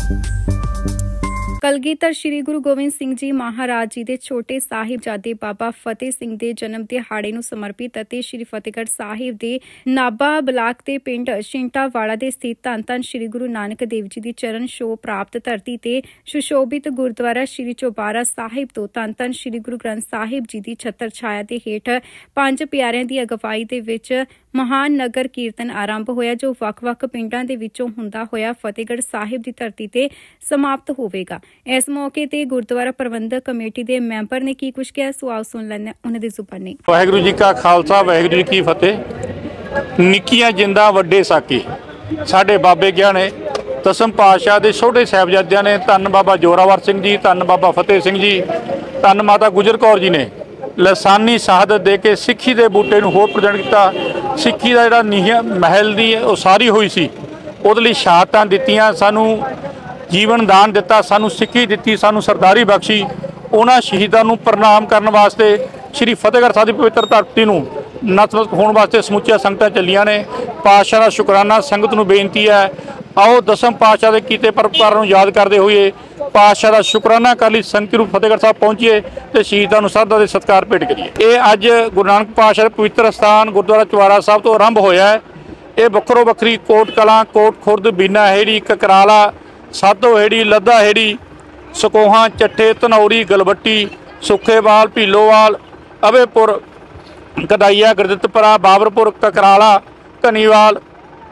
ਕਲਗੀਧਰ ਸ਼੍ਰੀ ਗੁਰੂ ਗੋਬਿੰਦ ਸਿੰਘ ਜੀ ਮਹਾਰਾਜ ਜੀ ਦੇ ਛੋਟੇ ਸਾਹਿਬਜ਼ਾਦੇ ਬਾਬਾ ਫਤਿਹ ਸਿੰਘ ਦੇ ਜਨਮ ਦਿਹਾੜੇ ਨੂੰ ਸਮਰਪਿਤ ਅਤੇ ਸ਼੍ਰੀ ਫਤਿਹਗੜ੍ਹ ਸਾਹਿਬ ਦੇ ਨਾਭਾ ਬਲਾਕ ਦੇ ਪਿੰਡ ਛਿੰਟਾਵਾਲਾ ਦੇ ਸਥਿਤ ਧੰਨ ਧੰਨ ਸ਼੍ਰੀ ਗੁਰੂ ਨਾਨਕ ਦੇਵ ਜੀ ਦੀ ਚਰਨ ਛੋਹ ਪ੍ਰਾਪਤ ਧਰਤੀ ਤੇ ਸੁਸ਼ੋਭਿਤ ਗੁਰਦੁਆਰਾ ਸ਼੍ਰੀ ਚੌਬਾਰਾ ਸਾਹਿਬ ਤੋਂ ਧੰਨ ਧੰਨ ਸ਼੍ਰੀ ਗੁਰੂ ਗ੍ਰੰਥ ਸਾਹਿਬ ਜੀ ਦੀ ਛਤਰ ਛਾਇਆ ਦੇ ਹੇਠ ਪੰਜ ਪਿਆਰਿਆਂ ਦੀ ਅਗਵਾਈ ਦੇ ਵਿੱਚ ਮਹਾਨ ਨਗਰ ਕੀਰਤਨ ਆਰੰਭ ਹੋਇਆ, ਜੋ ਵੱਖ-ਵੱਖ ਪਿੰਡਾਂ ਦੇ ਵਿੱਚੋਂ ਹੁੰਦਾ ਹੋਇਆ ਫਤਿਹਗੜ੍ਹ ਸਾਹਿਬ ਦੀ ਧਰਤੀ ਤੇ ਸਮਾਪਤ ਹੋਵੇਗਾ। ਇਸ ਮੌਕੇ ਤੇ ਗੁਰਦੁਆਰਾ ਪ੍ਰਬੰਧਕ ਕਮੇਟੀ ਦੇ ਮੈਂਬਰ ਨੇ ਕੀ ਕੁਝ ਕਿਹਾ, ਸੋ ਆਓ ਸੁਣ ਲੈਂਦੇ ਉਹਨਾਂ ਦੀ ਜ਼ੁਬਾਨੀ। ਵਾਹਿਗੁਰੂ ਜੀ ਕਾ ਖਾਲਸਾ, ਵਾਹਿਗੁਰੂ ਜੀ ਕੀ ਫਤਿਹ। ਨਿੱਕੀਆਂ ਜਿੰਦਾਂ ਵੱਡੇ ਸਾਕੀ ਸਾਡੇ ਬਾਬੇ ਗਿਆ ਨੇ ਦਸਮ ਪਾਤਸ਼ਾਹ ਦੇ ਛੋਟੇ ਸਾਹਿਬਜ਼ਾਦਿਆਂ ਨੇ। ਧੰਨ ਬਾਬਾ ਜੋਰਾਵਰ ਸਿੰਘ ਜੀ, ਧੰਨ ਬਾਬਾ ਫਤਿਹ ਸਿੰਘ ਜੀ, ਧੰਨ ਮਾਤਾ ਗੁਜਰ ਕੌਰ ਜੀ ਨੇ ਲਸਾਨੀ ਸ਼ਹਾਦਤ ਦੇ ਕੇ ਸਿੱਖੀ ਦੇ ਬੂਟੇ ਨੂੰ ਹੋਰ ਪ੍ਰਜਣ ਕੀਤਾ। ਸਿੱਖੀ ਦਾ ਜਿਹੜਾ ਨੀਹਾਂ ਮਹਿਲ ਦੀ ਉਸਾਰੀ ਹੋਈ ਸੀ ਉਹਦੇ ਲਈ ਸ਼ਹਾਦਤਾਂ ਦਿੱਤੀਆਂ, ਸਾਨੂੰ ਜੀਵਨ ਦਾਨ ਦਿੱਤਾ, ਸਾਨੂੰ ਸਿੱਖੀ ਦਿੱਤੀ, ਸਾਨੂੰ ਸਰਦਾਰੀ ਬਖਸ਼ੀ। ਉਹਨਾਂ ਸ਼ਹੀਦਾਂ ਨੂੰ ਪ੍ਰਣਾਮ ਕਰਨ ਵਾਸਤੇ ਸ਼੍ਰੀ ਫਤਿਹਗੜ੍ਹ ਸਾਹਿਬ ਦੀ ਪਵਿੱਤਰ ਧਰਤੀ ਨੂੰ ਨਤਮਸਤਕ ਹੋਣ ਵਾਸਤੇ ਸਮੁੱਚੀਆਂ ਸੰਗਤਾਂ ਚੱਲੀਆਂ ਨੇ। ਪਾਤਸ਼ਾਹ ਦਾ ਸ਼ੁਕਰਾਨਾ ਸੰਗਤ ਨੂੰ ਬੇਨਤੀ ਹੈ, ਆਓ ਦਸਮ ਪਾਤਸ਼ਾਹ ਦੇ ਕੀਤੇ ਪਰਉਪਕਾਰ ਨੂੰ ਯਾਦ ਕਰਦੇ ਹੋਏ ਪਾਤਸ਼ਾਹ ਦਾ ਸ਼ੁਕਰਾਨਾ ਕਰਨ ਲਈ ਸੰਗਤ ਰੂਪ ਫਤਿਹਗੜ੍ਹ ਸਾਹਿਬ ਪਹੁੰਚੀਏ ਤੇ ਸ਼ਹੀਦਾਂ ਨੂੰ ਸ਼ਰਧਾ ਦੇ ਸਤਿਕਾਰ ਭੇਟ ਕਰੀਏ। ਇਹ ਅੱਜ ਗੁਰੂ ਨਾਨਕ ਪਾਤਸ਼ਾਹ ਦੇ ਪਵਿੱਤਰ ਸਥਾਨ ਗੁਰਦੁਆਰਾ ਚੌਬਾਰਾ ਸਾਹਿਬ ਤੋਂ ਆਰੰਭ ਹੋਇਆ ਹੈ। ਇਹ ਵੱਖਰੋ ਵੱਖਰੀ ਕੋਟ ਕਲਾਂ, ਕੋਟ ਖੁਰਦ, ਬੀਨਾ ਹੇੜੀ, ਕਕਰਾਲਾ, ਸਾਧੋ ਹੇੜੀ, ਲੱਦਾ ਹੇੜੀ, ਸਕੋਹਾਂ, ਚੱਠੇ, ਧਨੌਰੀ, ਗਲਵੱਟੀ, ਸੁੱਖੇਵਾਲ, ਭੀਲੋਵਾਲ, ਅਵੇਪੁਰ, ਗਦਾਈਆ, ਗੁਰਦਿੱਤਪੁਰਾ, ਬਾਬਰਪੁਰ, ਕਕਰਾਲਾ, ਧਨੀਵਾਲ,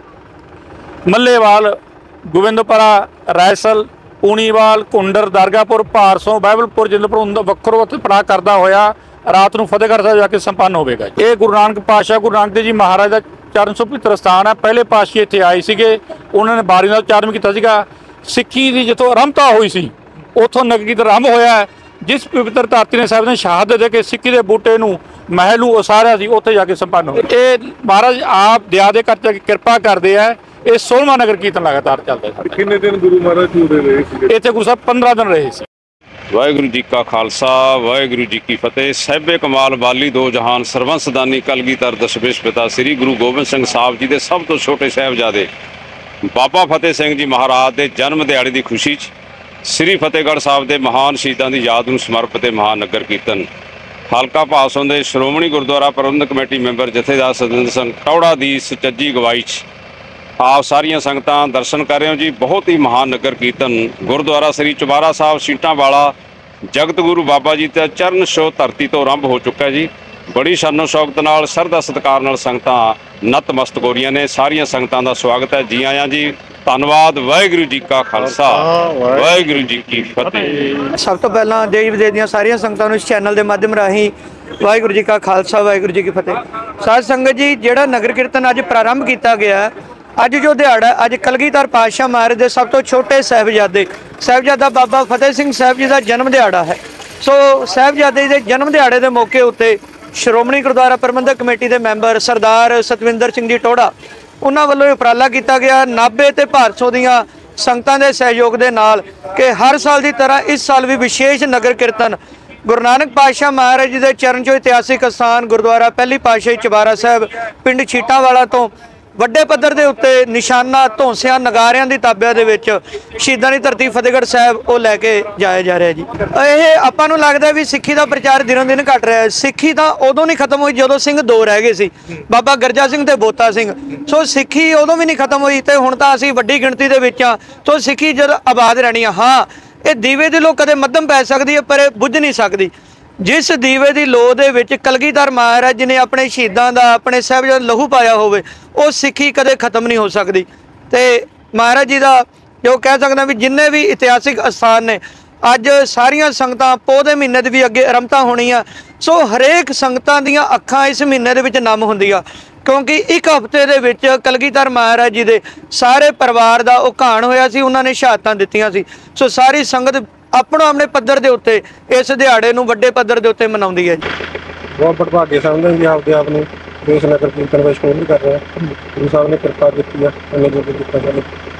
ਮੱਲੇਵਾਲ, ਗੋਬਿੰਦਪੁਰਾ, ਰਾਇਸਲ, ਪੂਣੀਵਾਲ, ਕੁੰਡਰ, ਦਰਗਾਪੁਰ, ਭਾਰਸੋਂ, ਬਾਈਬਲਪੁਰ, ਜਿੰਦਪੁਰ ਵੱਖਰੋ ਵੱਖ ਪੜਾਅ ਕਰਦਾ ਹੋਇਆ ਰਾਤ ਨੂੰ ਫਤਿਹਗੜ੍ਹ ਸਾਹਿਬ ਜਾ ਕੇ ਸੰਪੰਨ ਹੋਵੇਗਾ। ਇਹ ਗੁਰੂ ਨਾਨਕ ਪਾਤਸ਼ਾਹ ਗੁਰੂ ਨਾਨਕ ਦੇਵ ਜੀ ਮਹਾਰਾਜ ਦਾ ਚਰਨ ਛੋਹ ਪਵਿੱਤਰ ਸਥਾਨ ਹੈ। ਪਹਿਲੇ ਪਾਤਸ਼ਾਹ ਇੱਥੇ ਆਏ ਸੀਗੇ, ਉਹਨਾਂ ਨੇ ਬਾਰੀ ਨਾਲ ਉਚਾਰਨ ਕੀਤਾ ਸੀਗਾ। ਸਿੱਖੀ ਦੀ ਜਿੱਥੋਂ ਆਰੰਭਤਾ ਹੋਈ ਸੀ ਉੱਥੋਂ ਨਗਰ ਕੀਰਤਨ ਆਰੰਭ ਹੋਇਆ। ਜਿਸ ਪਵਿੱਤਰ ਧਰਤੀ ਨੇ ਸਾਹਿਬ ਨੇ ਸ਼ਹਾਦਤ ਦੇ ਕੇ ਸਿੱਖੀ ਦੇ ਬੂਟੇ ਨੂੰ ਮਹਿਲ ਨੂੰ ਉਸਾਰਿਆ ਸੀ, ਉੱਥੇ ਜਾ ਕੇ ਸੰਪੰਨ ਹੋਇਆ। ਇਹ ਮਹਾਰਾਜ ਆਪ ਦਇਆ ਦੇ ਕਰ ਕਿਰਪਾ ਕਰਦੇ ਆ। ਇਹ 16ਵਾਂ ਨਗਰ ਕੀਰਤਨ ਲਗਾਤਾਰ ਚੱਲਦਾ ਹੈ। ਕਿੰਨੇ ਦਿਨ ਗੁਰੂ ਮਹਾਰਾਜ ਜੀ ਰਹੇ ਸੀ ਇੱਥੇ? ਗੁਰੂ ਸਾਹਿਬ 15 ਦਿਨ ਰਹੇ ਸੀ। ਵਾਹਿਗੁਰੂ ਜੀ ਕਾ ਖਾਲਸਾ, ਵਾਹਿਗੁਰੂ ਜੀ ਕੀ ਫਤਿਹ। ਸਾਹਿਬੇ ਕਮਾਲ ਵਾਲੀ ਦੋ ਜਹਾਨ ਸਰਵੰਸਦਾਨੀ ਕਲਗੀਧਰ ਦਸ਼ਮੇਸ਼ ਪਿਤਾ ਸ੍ਰੀ ਗੁਰੂ ਗੋਬਿੰਦ ਸਿੰਘ ਸਾਹਿਬ ਜੀ ਦੇ ਸਭ ਤੋਂ ਛੋਟੇ ਸਾਹਿਬਜ਼ਾਦੇ ਬਾਬਾ ਫਤਿਹ ਸਿੰਘ ਜੀ ਮਹਾਰਾਜ ਦੇ ਜਨਮ ਦਿਹਾੜੇ ਦੀ ਖੁਸ਼ੀ 'ਚ ਸ੍ਰੀ ਫਤਿਹਗੜ੍ਹ ਸਾਹਿਬ ਦੇ ਮਹਾਨ ਸ਼ਹੀਦਾਂ ਦੀ ਯਾਦ ਨੂੰ ਸਮਰਪਿਤ ਮਹਾਨ ਨਗਰ ਕੀਰਤਨ ਹਲਕਾ ਭਾਸੋਂ ਦੇ ਸ਼੍ਰੋਮਣੀ ਗੁਰਦੁਆਰਾ ਪ੍ਰਬੰਧਕ ਕਮੇਟੀ ਮੈਂਬਰ ਜਥੇਦਾਰ ਸਤਿੰਦਰ ਸਿੰਘ ਟੌੜਾ ਦੀ ਸੁਚੱਜੀ ਅਗਵਾਈ 'ਚ ਆਪ ਸਾਰੀਆਂ ਸੰਗਤਾਂ ਦਰਸ਼ਨ ਕਰ ਰਹੇ ਹੋ ਜੀ। ਬਹੁਤ ਹੀ ਮਹਾਨ ਨਗਰ ਕੀਰਤਨ ਗੁਰਦੁਆਰਾ ਸ੍ਰੀ ਚੌਬਾਰਾ ਸਾਹਿਬ ਛਿੰਟਾਵਾਲਾ ਜਗਤ ਗੁਰੂ ਬਾਬਾ ਜੀ ਦਾ ਚਰਨ ਛੋਹ ਧਰਤੀ ਤੋਂ ਆਰੰਭ ਹੋ ਚੁੱਕਾ ਜੀ। ਬੜੀ ਸ਼ਾਨੋ ਸ਼ੌਕਤ ਨਾਲ ਸ਼ਰਧਾ ਸਤਿਕਾਰ ਨਾਲ ਸੰਗਤਾਂ ਨਤਮਸਤਕ ਹੋ ਰਹੀਆਂ ਨੇ। ਸਾਰੀਆਂ ਸੰਗਤਾਂ ਦਾ ਸਵਾਗਤ ਹੈ, ਜੀ ਆਇਆਂ ਜੀ। ਧੰਨਵਾਦ। ਵਾਹਿਗੁਰੂ ਜੀ ਕਾ ਖਾਲਸਾ, ਵਾਹਿਗੁਰੂ ਜੀ ਕੀ ਫਤਿਹ। ਸਭ ਤੋਂ ਪਹਿਲਾਂ ਦੇਸ਼ ਵਿਦੇਸ਼ ਦੀਆਂ ਸਾਰੀਆਂ ਸੰਗਤਾਂ ਨੂੰ ਇਸ ਚੈਨਲ ਦੇ ਮਾਧਿਅਮ ਰਾਹੀਂ ਵਾਹਿਗੁਰੂ ਜੀ ਕਾ ਖਾਲਸਾ, ਵਾਹਿਗੁਰੂ ਜੀ ਕੀ ਫਤਿਹ। ਸਾਧ ਸੰਗਤ ਜੀ, ਜਿਹੜਾ ਨਗਰ ਕੀਰਤਨ ਅੱਜ ਪ੍ਰਾਰੰਭ ਕੀਤਾ ਗਿਆ, ਅੱਜ ਜੋ ਦਿਹਾੜਾ ਅੱਜ ਕਲਗੀਧਰ ਪਾਤਸ਼ਾਹ ਮਹਾਰਾਜ ਦੇ ਸਭ ਤੋਂ ਛੋਟੇ ਸਾਹਿਬਜ਼ਾਦਾ ਬਾਬਾ ਫਤਿਹ ਸਿੰਘ ਸਾਹਿਬ ਜੀ ਦਾ ਜਨਮ ਦਿਹਾੜਾ ਹੈ। ਸੋ ਸਾਹਿਬਜ਼ਾਦੇ ਦੇ ਜਨਮ ਦਿਹਾੜੇ ਦੇ ਮੌਕੇ ਉੱਤੇ ਸ਼੍ਰੋਮਣੀ ਗੁਰਦੁਆਰਾ ਪ੍ਰਬੰਧਕ ਕਮੇਟੀ ਦੇ ਮੈਂਬਰ ਸਰਦਾਰ ਸਤਿੰਦਰ ਸਿੰਘ ਜੀ ਟੌੜਾ ਉਹਨਾਂ ਵੱਲੋਂ ਉਪਰਾਲਾ ਕੀਤਾ ਗਿਆ ਨਾਭੇ ਤੇ ਭਾਰਸੋਂ ਦੀਆਂ ਸੰਗਤਾਂ ਦੇ ਸਹਿਯੋਗ ਦੇ ਨਾਲ ਕਿ ਹਰ ਸਾਲ ਦੀ ਤਰ੍ਹਾਂ ਇਸ ਸਾਲ ਵੀ ਵਿਸ਼ੇਸ਼ ਨਗਰ ਕੀਰਤਨ ਗੁਰੂ ਨਾਨਕ ਪਾਤਸ਼ਾਹ ਮਹਾਰਾਜ ਜੀ ਦੇ ਚਰਨ ਛੋਹ ਇਤਿਹਾਸਿਕ ਸਥਾਨ ਗੁਰਦੁਆਰਾ ਪਹਿਲੀ ਪਾਤਸ਼ਾਹੀ ਚੌਬਾਰਾ ਸਾਹਿਬ ਪਿੰਡ ਛਿੰਟਾਵਾਲਾ ਤੋਂ ਵੱਡੇ ਪੱਧਰ ਦੇ ਉੱਤੇ ਨਿਸ਼ਾਨਾ ਧੌਂਸਿਆਂ ਨਗਾਰਿਆਂ ਦੀ ਤਾਬਿਆਂ ਦੇ ਵਿੱਚ ਸ਼ਹੀਦਾਂ ਦੀ ਧਰਤੀ ਫਤਿਹਗੜ੍ਹ ਸਾਹਿਬ ਉਹ ਲੈ ਕੇ ਜਾਇਆ ਜਾ ਰਿਹਾ ਜੀ। ਇਹ ਆਪਾਂ ਨੂੰ ਲੱਗਦਾ ਵੀ ਸਿੱਖੀ ਦਾ ਪ੍ਰਚਾਰ ਦਿਨੋਂ ਦਿਨ ਘਟ ਰਿਹਾ ਹੈ। ਸਿੱਖੀ ਤਾਂ ਉਦੋਂ ਨਹੀਂ ਖਤਮ ਹੋਈ ਜਦੋਂ ਸਿੰਘ ਦੋ ਰਹਿ ਗਏ ਸੀ, ਬਾਬਾ ਗਰਜਾ ਸਿੰਘ ਤੇ ਬੋਤਾ ਸਿੰਘ। ਸੋ ਸਿੱਖੀ ਉਦੋਂ ਵੀ ਨਹੀਂ ਖਤਮ ਹੋਈ ਤੇ ਹੁਣ ਤਾਂ ਅਸੀਂ ਵੱਡੀ ਗਿਣਤੀ ਦੇ ਵਿੱਚ ਆ। ਸੋ ਸਿੱਖੀ ਜਦ ਆਬਾਦ ਰਹਿਣੀ ਆ। ਹਾਂ, ਇਹ ਦੀਵੇ ਦੀ ਲੋ ਕਦੇ ਮੱਧਮ ਪੈ ਸਕਦੀ ਹੈ ਪਰ ਇਹ ਬੁੱਝ ਨਹੀਂ ਸਕਦੀ। ਜਿਸ ਦੀਵੇ ਦੀ ਲੋ ਦੇ ਵਿੱਚ ਕਲਗੀਧਰ ਮਹਾਰਾਜ ਜੀ ਨੇ ਆਪਣੇ ਸ਼ਹੀਦਾਂ ਦਾ ਆਪਣੇ ਸਾਹਿਬਜ਼ਾਦੇ ਲਹੂ ਪਾਇਆ ਹੋਵੇ, ਉਹ ਸਿੱਖੀ ਕਦੇ ਖਤਮ ਨਹੀਂ ਹੋ ਸਕਦੀ। ਤੇ ਮਹਾਰਾਜ ਜੀ ਦਾ ਜੋ ਕਹਿ ਸਕਦਾ ਵੀ ਜਿੰਨੇ ਵੀ ਇਤਿਹਾਸਿਕ ਅਸਥਾਨ ਨੇ ਅੱਜ ਸਾਰੀਆਂ ਸੰਗਤਾਂ ਪੋਹ ਦੇ ਮਹੀਨੇ ਦੀ ਵੀ ਅੱਗੇ ਆਰੰਭਤਾ ਹੋਣੀ ਆ। ਸੋ ਹਰੇਕ ਸੰਗਤਾਂ ਦੀਆਂ ਅੱਖਾਂ ਇਸ ਮਹੀਨੇ ਦੇ ਵਿੱਚ ਨਮ ਹੁੰਦੀਆਂ ਕਿਉਂਕਿ ਇੱਕ ਹਫ਼ਤੇ ਦੇ ਵਿੱਚ ਕਲਗੀਧਰ ਮਹਾਰਾਜ ਜੀ ਦੇ ਸਾਰੇ ਪਰਿਵਾਰ ਦਾ ਉਹ ਘਾਣ ਹੋਇਆ ਸੀ, ਉਹਨਾਂ ਨੇ ਸ਼ਹਾਦਤਾਂ ਦਿੱਤੀਆਂ ਸੀ। ਸੋ ਸਾਰੀ ਸੰਗਤ ਆਪਣੋ ਆਪਣੇ ਪੱਧਰ ਦੇ ਉੱਤੇ ਇਸ ਦਿਹਾੜੇ ਨੂੰ ਵੱਡੇ ਪੱਧਰ ਦੇ ਉੱਤੇ ਮਨਾਉਂਦੀ ਹੈ ਜੀ। ਬਹੁਤ ਬੜਭਾਗੇ ਸਮਝਦੇ ਜੀ ਆਪਦੇ ਆਪ ਨੂੰ ਇਸ ਨਗਰ ਕੀਰਤਨ ਵਿੱਚ ਸ਼ਾਮਿਲ ਕਰ ਰਹੇ। ਗੁਰੂ ਸਾਹਿਬ ਨੇ ਕਿਰਪਾ ਕੀਤੀ ਹੈ, ਇੰਨੇ ਜੋ ਕੀਤਾ